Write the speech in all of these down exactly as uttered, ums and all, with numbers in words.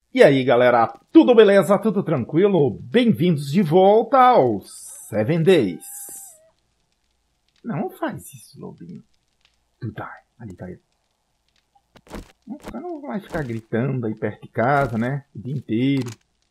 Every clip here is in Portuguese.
E aí, galera, tudo beleza? Tudo tranquilo? Bem-vindos de volta aos Seven Days. Não faz isso, lobinho. Tu tá, ali tá ele. Você não vai ficar gritando aí perto de casa, né? O dia inteiro.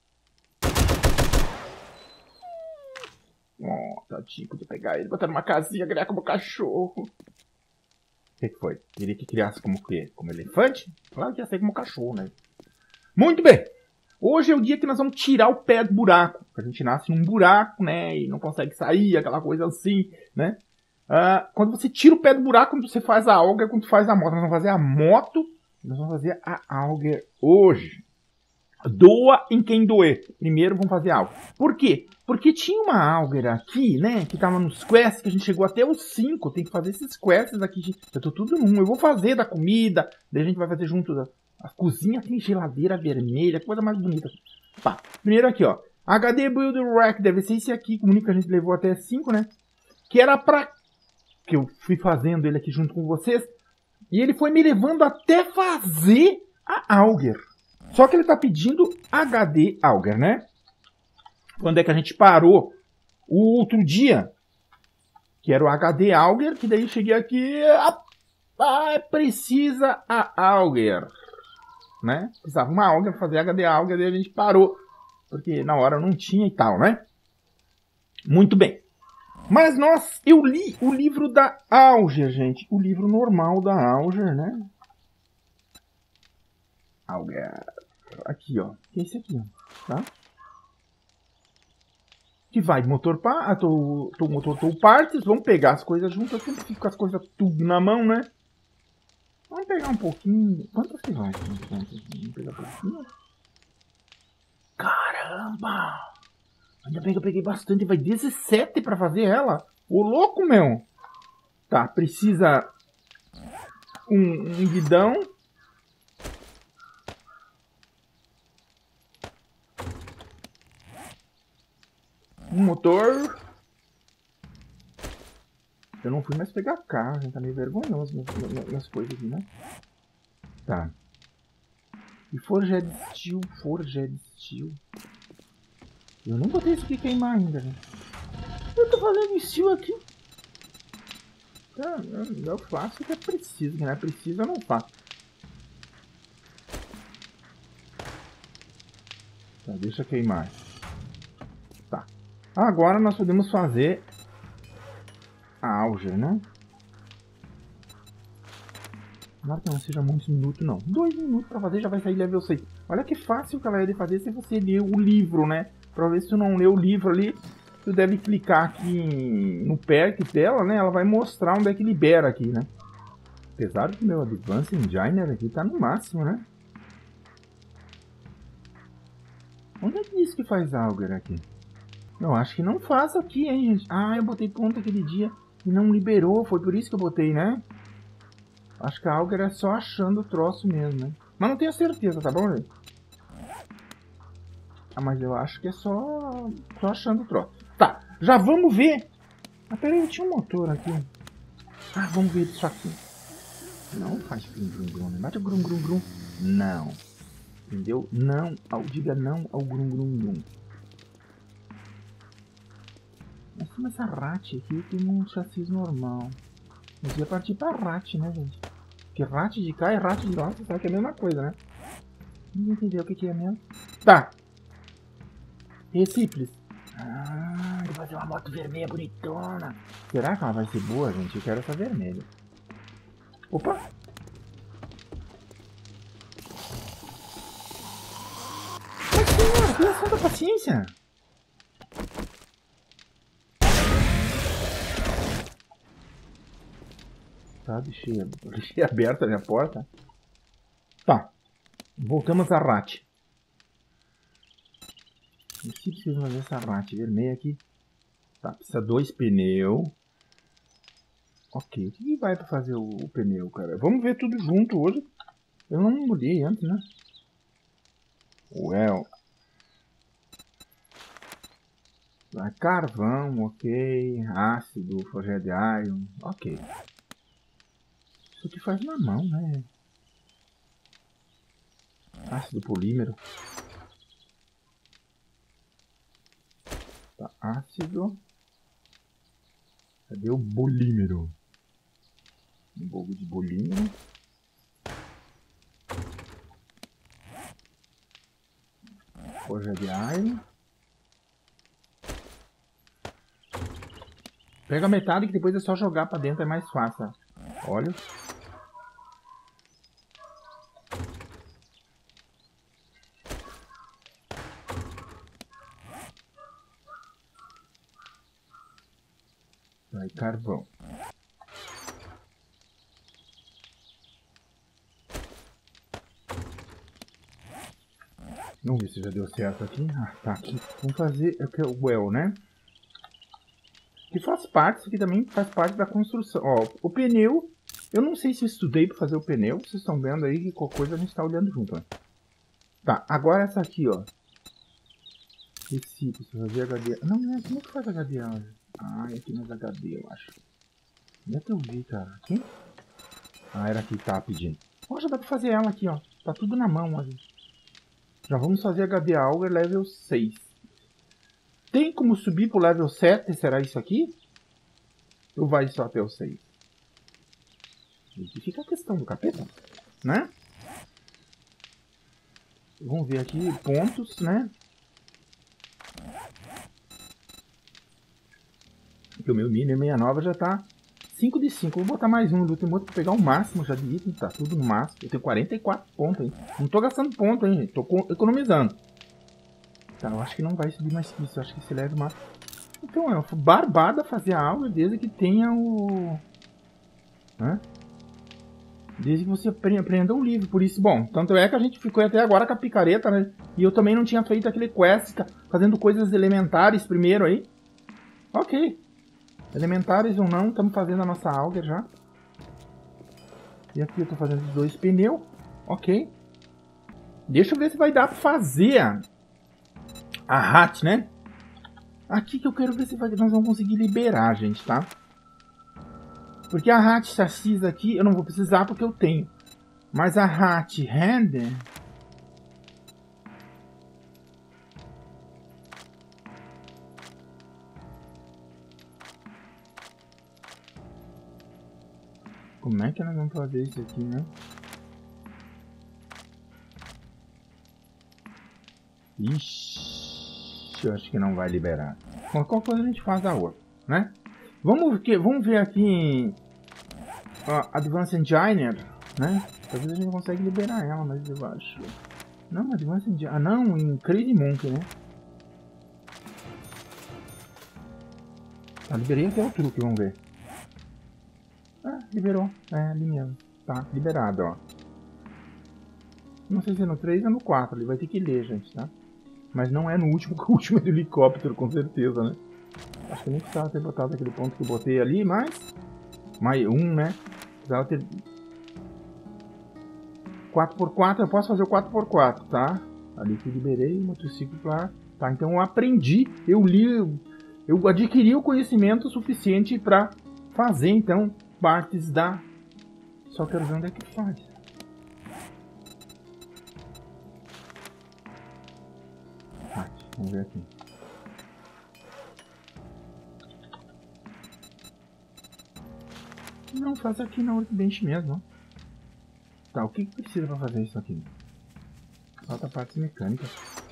Oh, tadinho, podia pegar ele, botar numa casinha, criar como cachorro. O que, que foi? Queria que criasse como quê? Como elefante? Claro que ia ser como cachorro, né? Muito bem! Hoje é o dia que nós vamos tirar o pé do buraco. A gente nasce num buraco, né? E não consegue sair, aquela coisa assim, né? Uh, quando você tira o pé do buraco, quando você faz a Auger, quando você faz a moto. Nós vamos fazer a moto, nós vamos fazer a Auger hoje. Doa em quem doer. Primeiro vamos fazer a Auger. Por quê? Porque tinha uma Auger aqui, né? Que tava nos quests, que a gente chegou até os cinco. Tem que fazer esses quests aqui. Eu tô tudo num. Eu vou fazer da comida. Daí a gente vai fazer junto da... A cozinha tem geladeira vermelha, coisa mais bonita. Tá, primeiro aqui, ó. H D Build Rack, deve ser esse aqui, como que a gente levou até cinco, né? Que era pra... Que eu fui fazendo ele aqui junto com vocês. E ele foi me levando até fazer a Auger. Só que ele tá pedindo H D Auger, né? Quando é que a gente parou? O outro dia. Que era o H D Auger, que daí eu cheguei aqui... Ah, precisa a Auger. Né? Precisava uma Auger para fazer H D Auger, daí a gente parou, porque na hora não tinha e tal, né? Muito bem. Mas nós, eu li o livro da Auger, gente. O livro normal da Auger, né? Auger. Aqui, ó. Esse aqui, ó. Tá? Que vai de motor para... Tô, tô motor tô partes. Vamos pegar as coisas juntas. Eu sempre fico com as coisas tudo na mão, né? Vamos pegar um pouquinho. Quantas que vai? Vamos pegar um pouquinho. Caramba! Ainda bem que eu peguei bastante. Vai dezessete pra fazer ela. Ô louco, meu! Tá, precisa um, um guidão. Um motor. Eu não fui mais pegar carro, gente. Tá meio vergonhoso minhas, minhas coisas aqui, né? Tá. E Forged Steel, Forged Steel. Eu nem botei isso aqui queimar ainda, né? Eu tô fazendo steel aqui. Tá, eu, eu faço o que é preciso, que não é preciso eu não faço. Tá, deixa queimar. Tá. Agora nós podemos fazer a Auger, né? Claro que não seja muitos minutos, não. Dois minutos pra fazer já vai sair level seis. Olha que fácil que ela é de fazer se você ler o livro, né? Pra ver se tu não lê o livro ali, tu deve clicar aqui no perk dela, né? Ela vai mostrar onde é que libera aqui, né? Apesar que o meu Advanced Engineer aqui tá no máximo, né? Onde é que diz que faz Auger aqui? Eu acho que não faz aqui, hein, gente? Ah, eu botei ponto aquele dia e não liberou. Foi por isso que eu botei, né? Acho que a Auger é só achando o troço mesmo, né? Mas não tenho certeza, tá bom, gente? Ah, mas eu acho que é só, só achando o troço. Tá, já vamos ver. Ah, peraí, eu tinha um motor aqui. Ah, vamos ver isso aqui. Não faz grum grum grum, né? Bate o grum grum grum. Não. Entendeu? Não, ao, diga não ao grum grum grum. Mas como essa rat aqui tem um chassi normal. A gente ia partir pra rat, né, gente? Porque rat de cá e rat de lá, você sabe que é a mesma coisa, né? Ninguém entendeu o que, que é mesmo. Tá. Recicles. Ah, ele vai fazer uma moto vermelha bonitona. Será que ela vai ser boa, gente? Eu quero essa vermelha. Opa! Mas senhora, tenha santa paciência. Tá, deixei, deixei aberta a minha porta. Tá. Voltamos a rat. Eu se preciso fazer essa rat vermelha aqui. Tá, precisa dois pneus. Ok, o que vai para fazer o, o pneu, cara? Vamos ver tudo junto hoje. Eu não olhei antes, né? Well. Carvão, ok. Ácido, Forged Iron, ok. Isso aqui faz na mão, né? ácido polímero. Tá, ácido. Cadê o bolímero? Um pouco de bolímero. Forja de iron. Pega a metade que depois é só jogar pra dentro, é mais fácil. Olha. Vai, carvão. Vamos ver se já deu certo aqui. Ah, tá aqui. Vamos fazer o well, né? Que faz parte, isso aqui também faz parte da construção. Ó, o pneu, eu não sei se eu estudei para fazer o pneu. Vocês estão vendo aí que qualquer coisa a gente está olhando junto. Né? Tá, agora essa aqui, ó. Esse, você fazer H D. Não, não é como que faz H D? Ah, é aqui nos H D, eu acho. Onde é que eu vi, cara? Aqui? Ah, era aqui que tava pedindo. Ó, já dá pra fazer ela aqui, ó. Tá tudo na mão, ó. Já vamos fazer H D Auger level seis. Tem como subir pro level sete? Será isso aqui? Ou vai só até o seis? Aqui fica a questão do capeta, né? Vamos ver aqui pontos, né? Porque o meu Mini sessenta e nove já tá cinco de cinco. Vou botar mais um do Ultimoto para pegar o máximo já de item. Tá tudo no máximo. Eu tenho quarenta e quatro pontos, hein? Não tô gastando ponto, hein, gente? Tô economizando. Tá, eu acho que não vai subir mais que isso. Eu acho que esse level máximo. Então é barbada fazer a aula desde que tenha o... Hã? Desde que você aprenda o livro. Por isso, bom, tanto é que a gente ficou até agora com a picareta, né? E eu também não tinha feito aquele quest, fazendo coisas elementares primeiro aí. Ok. Elementares ou não, estamos fazendo a nossa Auger já. E aqui eu estou fazendo os dois pneus. Ok. Deixa eu ver se vai dar para fazer a, a hatch, né? Aqui que eu quero ver se vai, nós vamos conseguir liberar, gente, tá? Porque a hatch chassis aqui eu não vou precisar porque eu tenho. Mas a hatch render... Como é que nós vamos fazer isso aqui, né? Ixi, eu acho que não vai liberar. Bom, qualquer coisa a gente faz a outra, né? Vamos, vamos ver aqui em uh, Advanced Engineer, né? Talvez a gente consiga liberar ela, mas eu acho... Não, Advanced Engineer... Ah, não, em Crazy Monkey, né? Tá, liberei até o truque, vamos ver. Ah, liberou. É, ali mesmo. Tá, liberado, ó. Não sei se é no três ou no quatro, ele vai ter que ler, gente, tá? Mas não é no último, porque o último é do helicóptero, com certeza, né? Acho que nem precisava ter botado aquele ponto que eu botei ali, mas... Mais um, né? Precisava ter... quatro por quatro, eu posso fazer o quatro por quatro, tá? Ali que eu liberei, motociclo pra... Tá, então eu aprendi, eu li... Eu adquiri o conhecimento suficiente pra fazer, então, partes da... Só quero ver onde é que faz. Ah, vamos ver aqui. Não, faz aqui na Workbench mesmo, ó. Tá, o que, que precisa pra fazer isso aqui? Falta partes mecânicas.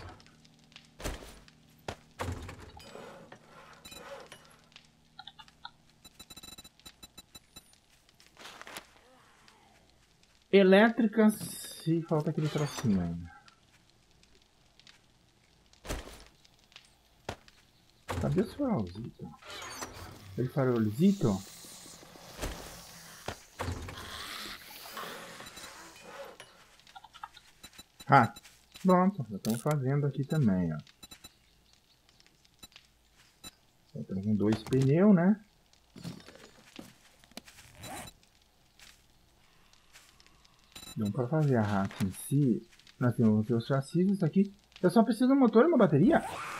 Elétricas, e falta aquele trocinho ainda. Cadê o farolzito? Aquele farolzito? Ah, pronto, já estamos fazendo aqui também, ó. Estamos com dois pneus, né? Então, para fazer a hatch em si, nós temos os chassis, isso aqui. Eu só preciso de um motor e uma bateria.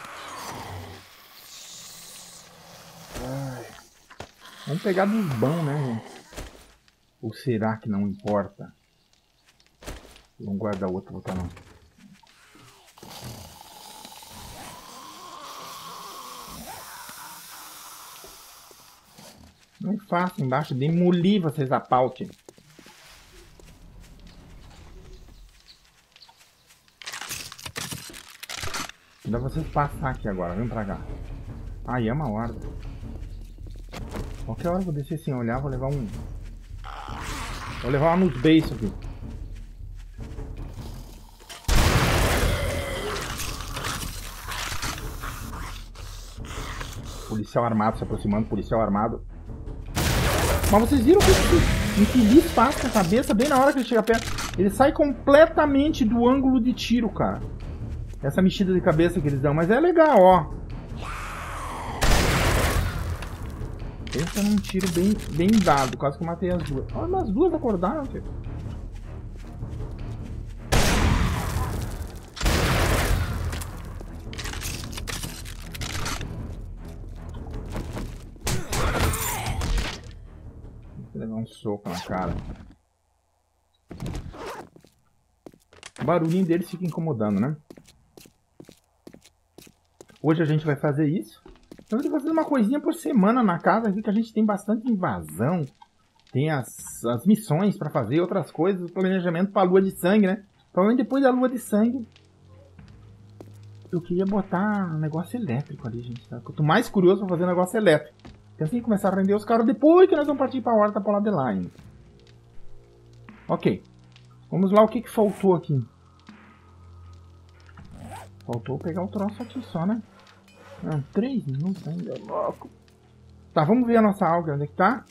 Ai. Vamos pegar dos bons, né, gente? Ou será que não importa? Vamos guardar o outro, botar não. Não faço embaixo, demoli vocês a paute. Dá vocês passar aqui agora, vem pra cá. Ai, é uma horda. Qualquer hora eu vou descer sem olhar, vou levar um... Vou levar uma nos beiços aqui. Policial armado se aproximando, policial armado. Mas vocês viram que esse infeliz faz com a cabeça bem na hora que ele chega perto? Ele sai completamente do ângulo de tiro, cara. Essa mexida de cabeça que eles dão, mas é legal, ó. Pensa num tiro bem, bem dado, quase que eu matei as duas. Olha, as duas acordaram, filho. Vou levar um soco na cara. O barulhinho deles fica incomodando, né? Hoje a gente vai fazer isso. Então, eu vou fazer uma coisinha por semana na casa aqui, que a gente tem bastante invasão. Tem as, as missões pra fazer, outras coisas, o planejamento pra lua de sangue, né? Provavelmente depois da lua de sangue, eu queria botar um negócio elétrico ali, gente. Tá? Quanto mais curioso pra fazer um negócio elétrico. Tem que começar a render os caras depois que nós vamos partir pra horta pra lá de lá ainda. Ok. Vamos lá, o que que faltou aqui? Faltou pegar o troço aqui só, né? Não, três minutos ainda, louco. Tá, vamos ver a nossa alga, onde é que tá?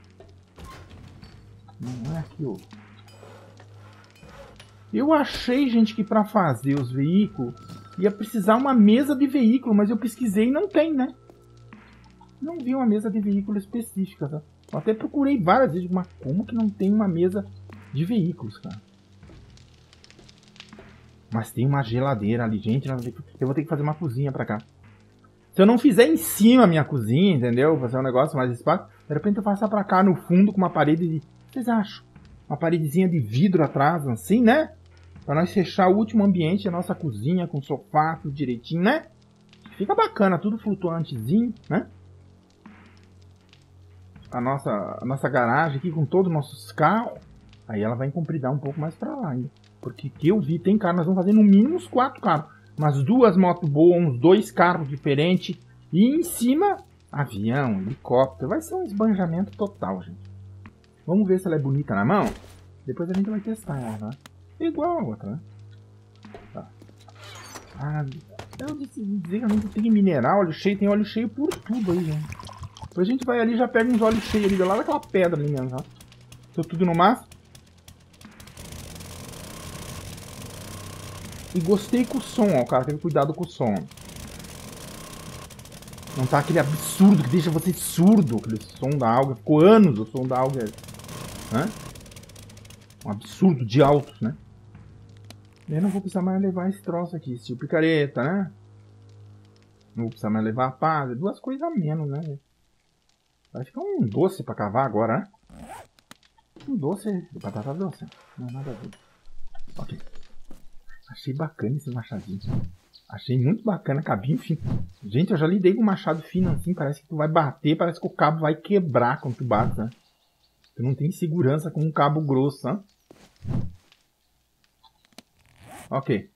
Não é aqui, ó. Eu achei, gente, que pra fazer os veículos ia precisar uma mesa de veículo, mas eu pesquisei e não tem, né? Não vi uma mesa de veículo específica, tá? Eu até procurei várias vezes, mas como que não tem uma mesa de veículos, cara? Mas tem uma geladeira ali, gente. Eu vou ter que fazer uma cozinha pra cá. Se eu não fizer em cima a minha cozinha, entendeu? Fazer um negócio mais espaço, de repente eu faço pra cá no fundo com uma parede de... O que vocês acham? Uma paredezinha de vidro atrás, assim, né? Pra nós fechar o último ambiente, a nossa cozinha, com sofá, tudo direitinho, né? Fica bacana, tudo flutuantezinho, né? A nossa, a nossa garagem aqui com todos os nossos carros. Aí ela vai compridar um pouco mais pra lá ainda. Porque que eu vi, tem carro, nós vamos fazer no mínimo uns quatro carros. Umas duas motos boas, uns dois carros diferentes. E em cima, avião, helicóptero. Vai ser um esbanjamento total, gente. Vamos ver se ela é bonita na mão. Depois a gente vai testar ela, né? É igual a outra, né? Tá. Ah, eu decidi dizer que a gente tem mineral, óleo cheio. Tem óleo cheio por tudo aí, gente. Depois a gente vai ali e já pega uns óleos cheios ali, lá daquela pedra ali mesmo, tá? Tô tudo no máximo. E gostei com o som, ó, cara, teve cuidado com o som. Não tá aquele absurdo que deixa você surdo, aquele som da alga. Ficou anos o som da alga, né? Um absurdo de altos, né? Eu não vou precisar mais levar esse troço aqui, estilo picareta, né? Não vou precisar mais levar a pá, duas coisas a menos, né? Vai ficar um doce pra cavar agora, né? Um doce de batata doce, não é nada a ver. Ok. Achei bacana esse machadinho. Achei muito bacana, cabinho fino. Gente, eu já lidei com um machado fino assim. Parece que tu vai bater, parece que o cabo vai quebrar quando tu bate, né? Tu não tem segurança com um cabo grosso, né? Ok.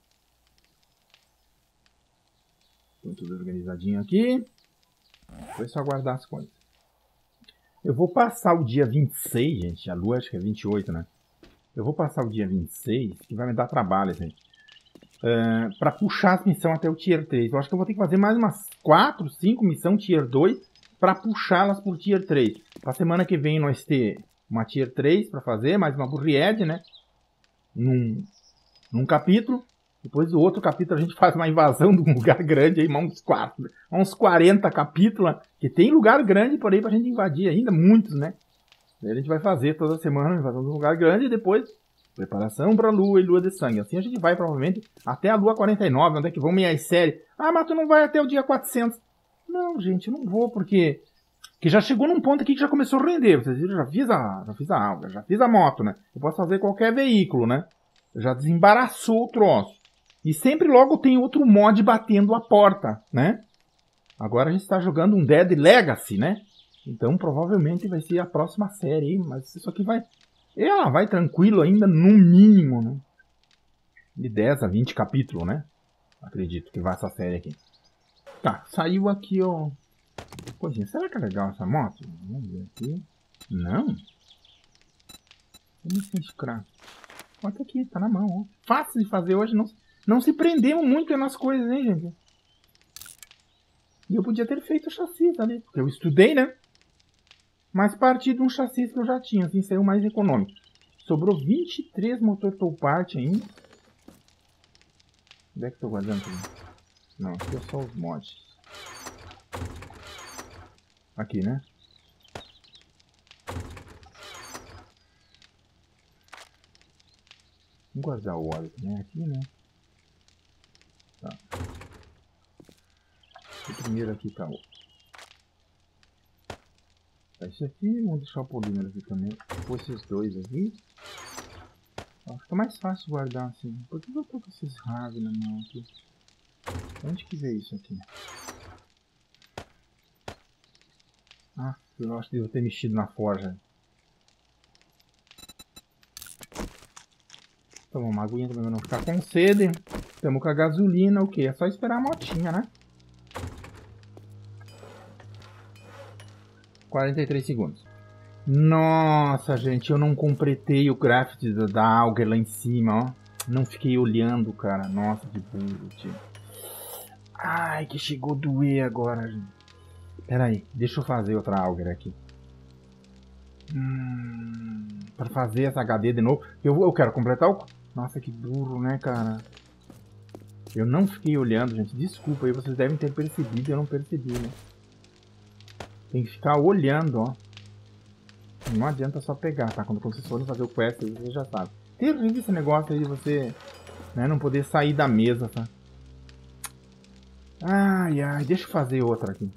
Tô tudo organizadinho aqui. Foi só guardar as coisas. Eu vou passar o dia vinte e seis, gente. A lua acho que é vinte e oito, né? Eu vou passar o dia vinte e seis, que vai me dar trabalho, gente. Uh, pra puxar as missões até o Tier três. Eu acho que eu vou ter que fazer mais umas quatro, cinco missões Tier dois pra puxá-las pro Tier três. Pra semana que vem nós ter uma Tier três pra fazer, mais uma Burried, né? Num, num capítulo. Depois do outro capítulo a gente faz uma invasão de um lugar grande aí, uns, quatro, uns quarenta capítulos. Que tem lugar grande por aí pra gente invadir ainda, muitos, né? Aí a gente vai fazer toda semana uma invasão de um lugar grande e depois preparação pra lua e lua de sangue. Assim a gente vai provavelmente até a lua quarenta e nove, onde é que vão minhas séries. Ah, mas tu não vai até o dia quatrocentos. Não, gente, eu não vou porque... Que já chegou num ponto aqui que já começou a render. Vocês viram, já fiz a, já fiz a alga, já fiz a moto, né? Eu posso fazer qualquer veículo, né? Já desembaraçou o troço. E sempre logo tem outro mod batendo a porta, né? Agora a gente está jogando um Dead Legacy, né? Então provavelmente vai ser a próxima série, mas isso aqui vai... Ela vai tranquilo ainda, no mínimo, né? De dez a vinte capítulos, né? Acredito que vai essa série aqui. Tá, saiu aqui, ó. Coisinha, será que é legal essa moto? Vamos ver aqui. Não? Vamos escrar. Olha aqui, tá na mão, ó. Fácil de fazer hoje, não, não se prendemos muito nas coisas, hein, gente? E eu podia ter feito o chassi ali, porque eu estudei, né? Mas parti de um chassi que eu já tinha, assim, saiu mais econômico. Sobrou vinte e três motor tow part ainda. Onde é que eu tô guardando tudo? Não, aqui é só os mods. Aqui, né? Vamos guardar o óleo também aqui, né? Tá. O primeiro aqui tá o... Tá esse aqui, vamos deixar o polímero aqui também. Com esses dois aqui. Ó, fica mais fácil guardar assim. Por que eu tô com esses rasgos na mão aqui? Onde que veio isso aqui? Ah, eu acho que devo ter mexido na forja. Toma uma aguinha também pra não ficar com sede. Estamos com a gasolina, o que? É só esperar a motinha, né? quarenta e três segundos. Nossa, gente, eu não completei o craft da, da Auger lá em cima, ó. Não fiquei olhando, cara. Nossa, de burro, tio. Ai, que chegou a doer agora, gente. Pera aí, deixa eu fazer outra Auger aqui. Hum, pra fazer essa H D de novo. Eu, eu quero completar o... Nossa, que burro, né, cara? Eu não fiquei olhando, gente. Desculpa aí, vocês devem ter percebido. Eu não percebi, né? Tem que ficar olhando, ó. Não adianta só pegar, tá? Quando vocês forem fazer o quest, você já sabe. Terrível esse negócio aí de você, né, não poder sair da mesa, tá? Ai, ai. Deixa eu fazer outra aqui.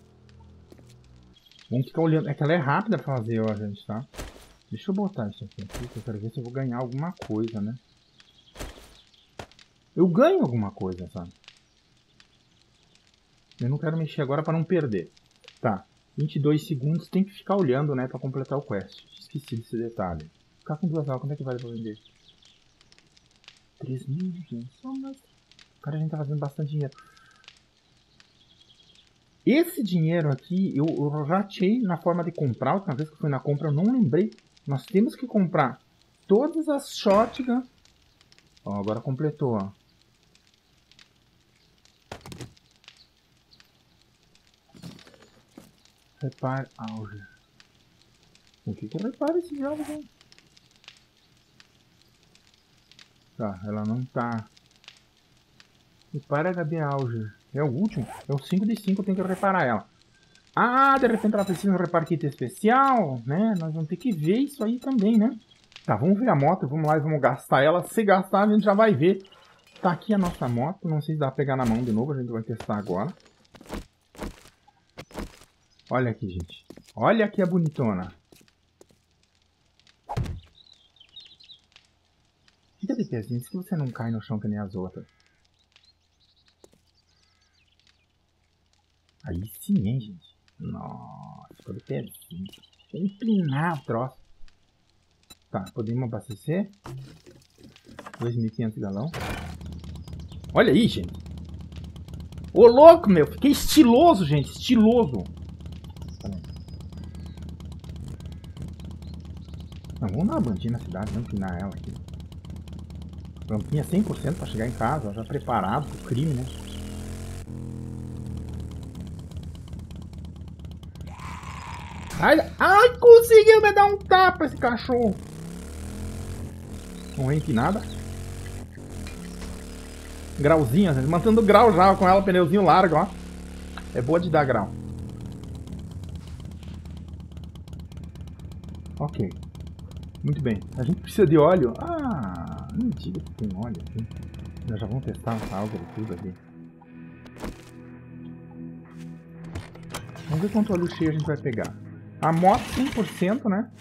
Vamos ficar olhando. É que ela é rápida pra fazer, ó, gente, tá? Deixa eu botar isso aqui, aqui, que eu quero ver se eu vou ganhar alguma coisa, né? Eu ganho alguma coisa, sabe? Eu não quero mexer agora pra não perder. Tá. vinte e dois segundos, tem que ficar olhando, né, pra completar o quest. Esqueci desse detalhe. Ficar com duas aulas, quanto é que vale pra vender? três mil, gente. Só mais... Cara, a gente tá fazendo bastante dinheiro. Esse dinheiro aqui, eu, eu já achei na forma de comprar. A última vez que eu fui na compra, eu não lembrei. Nós temos que comprar todas as shotguns. Ó, agora completou, ó. Repare Auger. O que que repara esse jogo, gente? Tá, ela não tá. Repare H D Auger. É o último. É o cinco de cinco, eu tenho que reparar ela. Ah, de repente ela precisa de um reparo kit especial, né? Nós vamos ter que ver isso aí também, né? Tá, vamos ver a moto. Vamos lá e vamos gastar ela. Se gastar, a gente já vai ver. Tá aqui a nossa moto. Não sei se dá pra pegar na mão de novo. A gente vai testar agora. Olha aqui, gente. Olha aqui a bonitona. Fica de pezinho, se você não cai no chão que nem as outras. Aí sim, hein, gente. Nossa, ficou de pezinho. Tem que empinar o troço. Tá, podemos abastecer. dois mil e quinhentos galão. Olha aí, gente. Ô, louco, meu. Fiquei estiloso, gente. Estiloso. Não, vamos dar uma bandinha na cidade, vamos empinar ela aqui. Rampinha cem por cento para chegar em casa, já preparado pro crime, né? Ai, ai, conseguiu me dar um tapa esse cachorro. Não é empinada. Grauzinho, gente, mantendo grau já com ela, pneuzinho largo, ó. É boa de dar grau. Ok. Muito bem. A gente precisa de óleo. Ah, não diga que tem óleo aqui. Nós já vamos testar essa alga e tudo aqui. Vamos ver quanto óleo cheio a gente vai pegar. A moto cem por cento, né?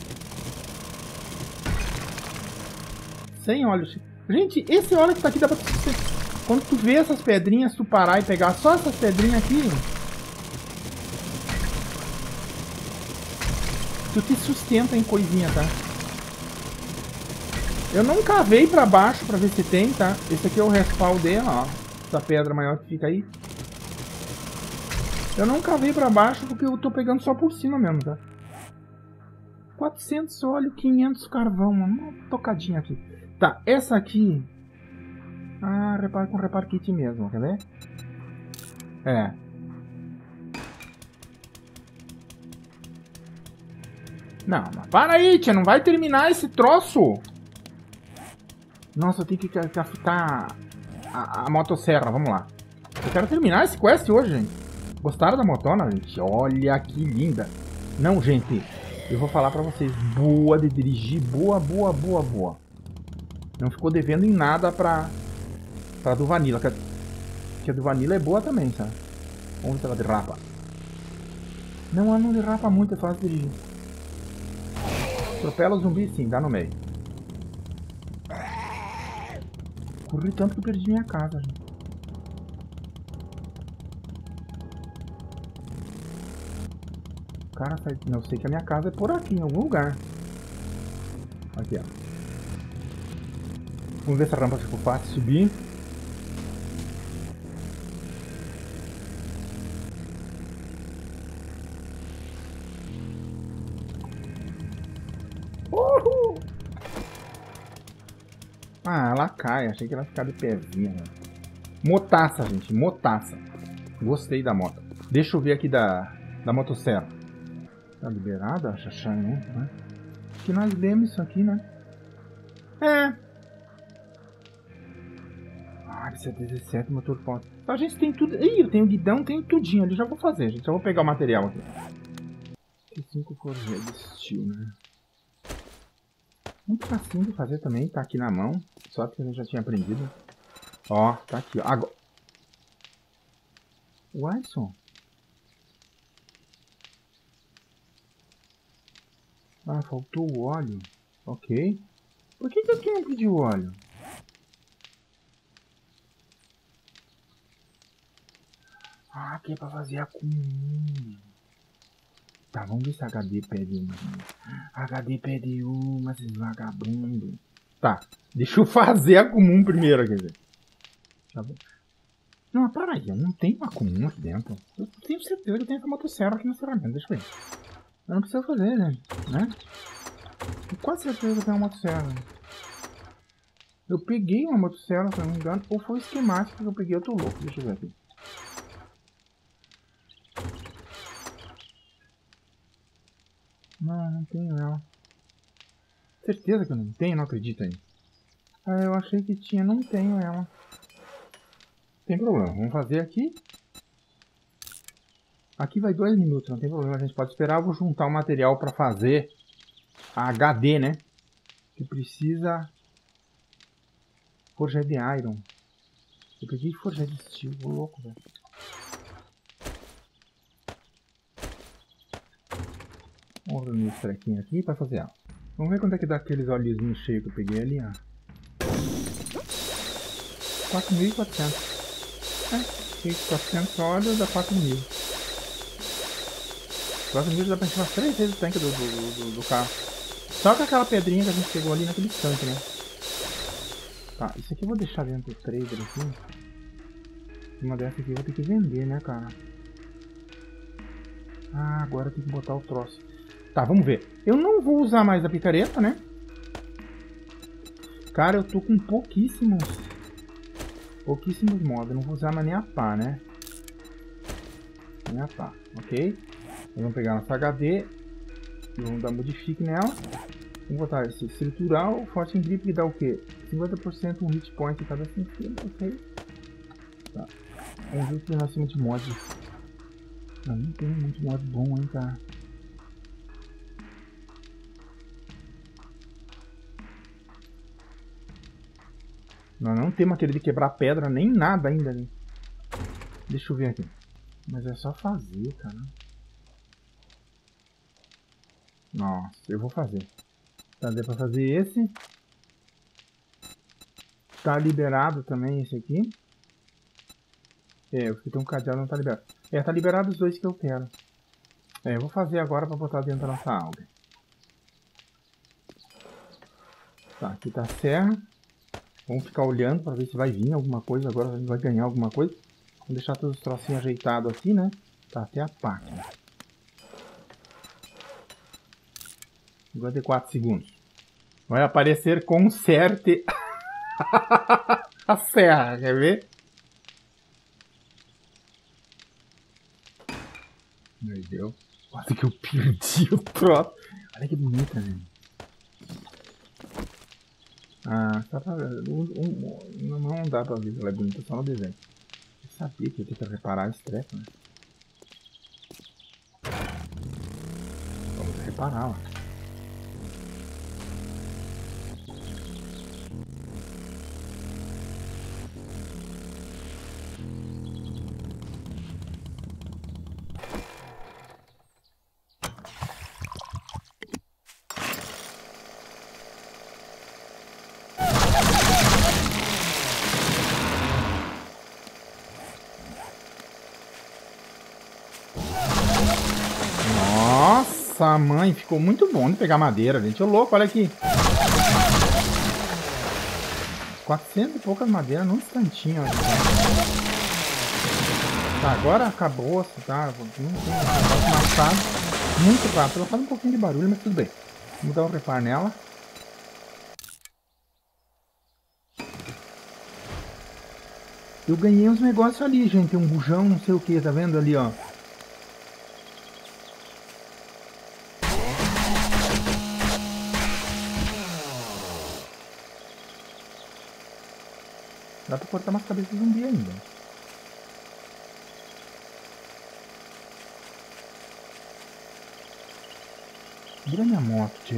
Sem óleo cheio. Gente, esse óleo que tá aqui dá pra... Quando tu vê essas pedrinhas, tu parar e pegar só essas pedrinhas aqui... Tu te sustenta em coisinha, tá? Eu não cavei pra baixo pra ver se tem, tá? Esse aqui é o respawn dela, ó. Essa pedra maior que fica aí. Eu não cavei pra baixo porque eu tô pegando só por cima mesmo, tá? quatrocentos óleo, quinhentos carvão, mano. Uma tocadinha aqui. Tá, essa aqui... Ah, repara com reparo kit mesmo, quer ver? É. Não, mas para aí, tia, não vai terminar esse troço. Nossa, eu tenho que captar a, a motosserra, vamos lá. Eu quero terminar esse quest hoje, gente. Gostaram da motona, gente? Olha que linda. Não, gente, eu vou falar pra vocês. Boa de dirigir, boa, boa, boa, boa. Não ficou devendo em nada pra, pra do Vanilla. Que a, que a do Vanilla é boa também, sabe? Vamos ver se ela derrapa. Não, ela não derrapa muito, é fácil de dirigir. Atropela o zumbi sim, dá no meio. Corri tanto que eu perdi minha casa, gente. Cara, não, eu sei que a minha casa é por aqui, em algum lugar. Aqui, ó. Vamos ver se a rampa ficou fácil de subir. Uhul! Ah, ela cai. Achei que ela ia ficar de pezinha. Né? Motaça, gente. Motaça. Gostei da moto. Deixa eu ver aqui da, da motosserra. Tá liberada a Xaxã, né? Acho que nós lemos isso aqui, né? É. Ah, isso é dezessete, motor ponto. A gente tem tudo. Ih, eu tenho guidão, tenho tudinho ali. Já vou fazer, gente. Já vou pegar o material aqui. cinco forjeiros de steel, né? Muito facinho de fazer também. Tá aqui na mão. Só que a gente já tinha aprendido. Ó, tá aqui, ó. Agora. Watson. Ah, faltou o óleo. Ok. Por que que eu tenho que pedir o óleo? Ah, que é pra fazer a comum. Tá, vamos ver se a H D pede uma. H D pede uma, esses vagabundos. Tá, deixa eu fazer a comum primeiro, quer dizer. Tá bom. Não, para aí, eu não tenho uma comum aqui dentro. Eu tenho certeza que eu tenho essa motosserra aqui no ferramenta, deixa eu ver. Eu não preciso fazer, né? né? Com quase certeza que eu tenho uma motosserra. Eu peguei uma motosserra, se não me engano, ou foi o esquemático que eu peguei, eu tô louco, deixa eu ver aqui. Não, não tenho ela. Certeza que eu não tenho, não acredito aí. Ah, eu achei que tinha, não tenho ela. Não tem problema, vamos fazer aqui. Aqui vai dois minutos, não tem problema, a gente pode esperar. Eu vou juntar o material para fazer a H D, né? Que precisa... Forja de Iron. Eu peguei forja de Steel, vou louco, velho. Vamos reunir esse trequinho aqui para fazer ela. Vamos ver quanto é que dá aqueles olhinhos cheios que eu peguei ali, ó. quatro mil e quatrocentos. É, quatrocentos óleos dá quatro mil. quatro mil dá pra encher umas três vezes o tanque do, do, do, do carro. Só com aquela pedrinha que a gente pegou ali naquele tanque, né? Tá, isso aqui eu vou deixar dentro do trader aqui. Uma dessa aqui eu vou ter que vender, né, cara? Ah, agora tem que botar o troço. Tá, vamos ver. Eu não vou usar mais a picareta, né? Cara, eu tô com pouquíssimos... Pouquíssimos modos. Eu não vou usar mais nem a pá, né? Nem a pá, ok? Vamos pegar nossa H D. E vamos dar modifique nela. Vamos botar esse estrutural. Forte em grip que dá o quê? cinquenta por cento um hit point em cada centímetro, ok? Tá. Vamos ver o que nós temos de mod. Não, não tem muito mod bom, hein, cara. Nós não temos aquele de quebrar pedra, nem nada ainda. Né? Deixa eu ver aqui. Mas é só fazer, cara. Nossa, eu vou fazer. Tá, deu pra fazer esse. Tá liberado também esse aqui. É, o que tem um cadeado não tá liberado. É, tá liberado os dois que eu quero. É, eu vou fazer agora pra botar dentro da nossa alga. Tá, aqui tá a serra. Vamos ficar olhando para ver se vai vir alguma coisa agora, a gente vai ganhar alguma coisa. Vamos deixar todos os trocinhos ajeitados aqui, né? Tá, até a paca. cinquenta e quatro segundos. Vai aparecer conserte a serra, quer ver? Meu Deus, quase que eu perdi o troço. Olha que bonita, né? Ah, só pra ver. Um, um, não dá pra ver se ela é bonita, só no desenho. Eu sabia que eu tinha que reparar esse treco, né? Vamos reparar, ó. Nossa, mãe, ficou muito bom de pegar madeira, gente. Ô louco, olha aqui. quatrocentas e poucas madeiras num instantinho. Olha. Tá, agora acabou, tá? Não tem negócio maçado. Muito rápido. Ela faz um pouquinho de barulho, mas tudo bem. Vamos dar um reparo nela. Eu ganhei uns negócios ali, gente. Um bujão, não sei o que, tá vendo ali, ó. Dá pra cortar umas cabeças de zumbi ainda. Vira minha moto, tio.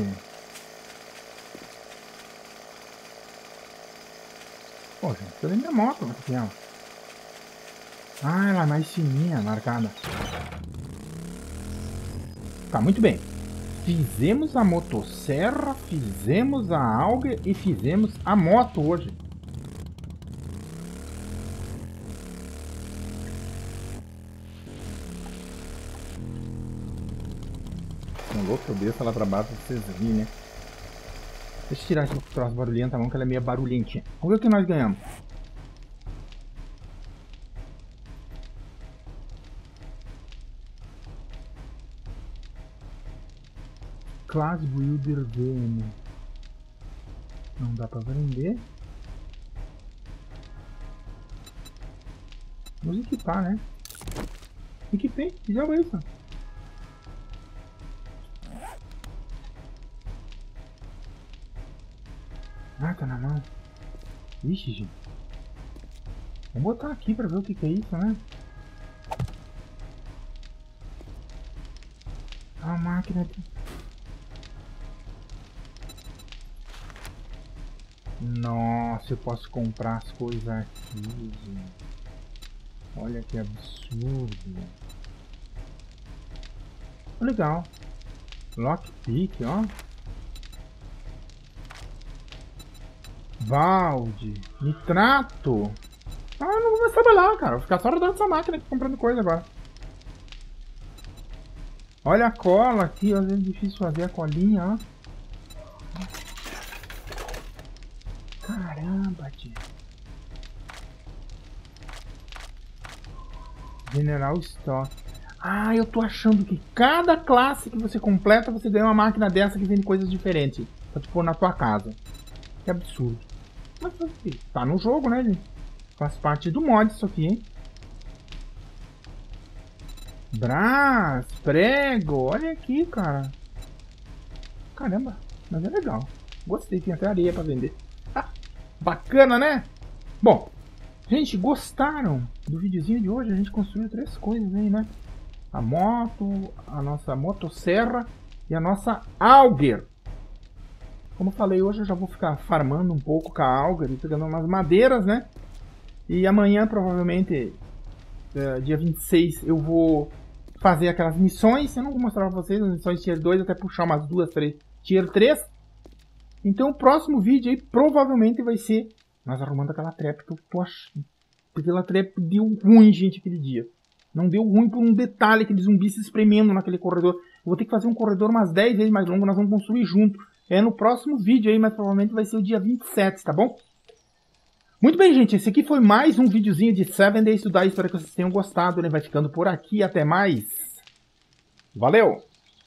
Pô, gente, cadê minha moto? Aqui, ó. Ah, ela é mais fininha, marcada. Tá, muito bem. Fizemos a motosserra, fizemos a auger e fizemos a moto hoje. Louco, eu desço ela pra baixo pra vocês verem, né? Deixa eu tirar esse troço barulhento da mão, que ela é meio barulhentinha. Vamos ver o que nós ganhamos. Class Builder V M. Não dá pra vender. Vamos equipar, né? Equipei, que diabo é isso? Ah, tá na mão. Ixi, gente. Vamos botar aqui pra ver o que, que é isso, né? A máquina aqui. Nossa, eu posso comprar as coisas aqui, gente. Olha que absurdo. Legal. Lockpick, ó. Balde, nitrato. Ah, eu não vou mais trabalhar, cara. Vou ficar só rodando essa máquina aqui, comprando coisa agora. Olha a cola aqui, às vezes é difícil fazer a colinha, ó. Caramba, tio. General Stock. Ah, eu tô achando que cada classe que você completa, você ganha uma máquina dessa que vende coisas diferentes. Pra te pôr na tua casa. Que absurdo. Mas tá no jogo, né, gente? Faz parte do mod isso aqui, hein? Brás, prego, olha aqui, cara. Caramba, mas é legal. Gostei, tem até areia pra vender. Ah, bacana, né? Bom, gente, gostaram do videozinho de hoje? A gente construiu três coisas aí, né? A moto, a nossa motosserra e a nossa auger. Como eu falei, hoje eu já vou ficar farmando um pouco com a auger e pegando umas madeiras, né? E amanhã, provavelmente, é, dia vinte e seis, eu vou fazer aquelas missões. Eu não vou mostrar pra vocês as missões tier dois, até puxar umas duas, três tier três. Então o próximo vídeo aí provavelmente vai ser nós arrumando aquela trap que eu tô achando. Porque aquela trap deu ruim, gente, aquele dia. Não deu ruim por um detalhe, aquele zumbi se espremendo naquele corredor. Eu vou ter que fazer um corredor umas dez vezes mais longo, nós vamos construir junto. é no próximo vídeo aí, mas provavelmente vai ser o dia vinte e sete, tá bom? Muito bem, gente, esse aqui foi mais um videozinho de Seven Days to Die, espero que vocês tenham gostado, né? Vai ficando por aqui, até mais. Valeu!